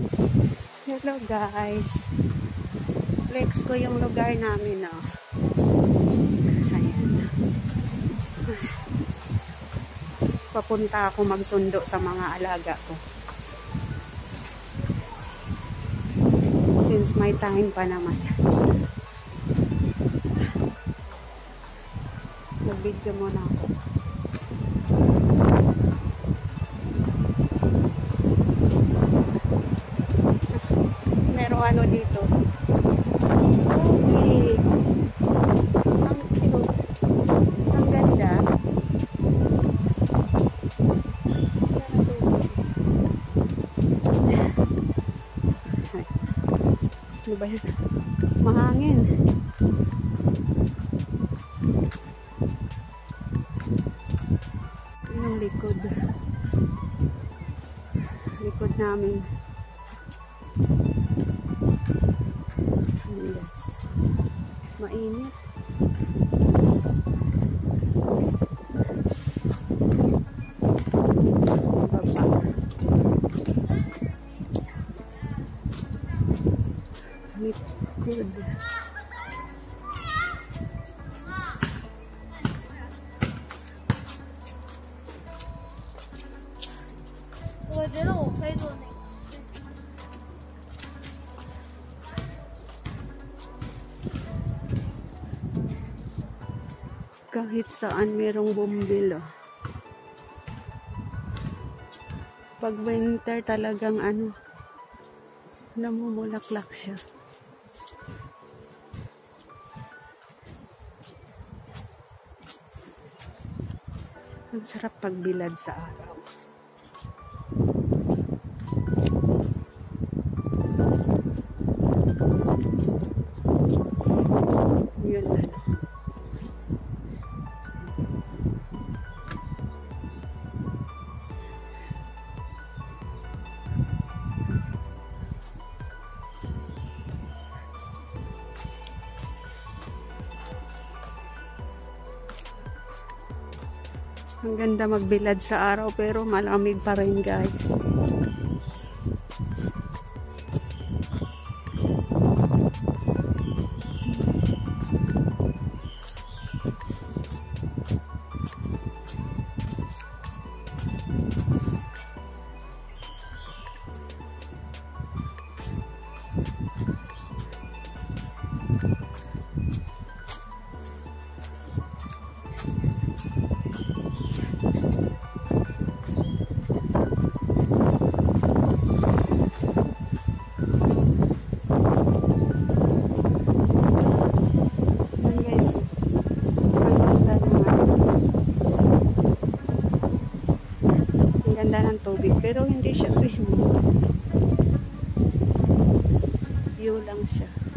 Hello guys. Flex ko yung lugar namin, oh. Ayan. Papunta ako magsundo sa mga alaga ko. Since may time pa naman. Nag-video muna ako. Ano dito? Tubig. Ang cute. Ang ganda. Ano ba yan? Mahangin. Yung likod. Likod namin. Yes. Mainit. Baba. Likod. Kahit saan merong bumbil, oh. Pag winter talagang namumulaklak siya. Ang sarap pagbilad sa araw. Yun na. Ang ganda magbilad sa araw pero malamig pa rin, guys. Ganda ng tubig pero hindi siya swimming. View lang siya.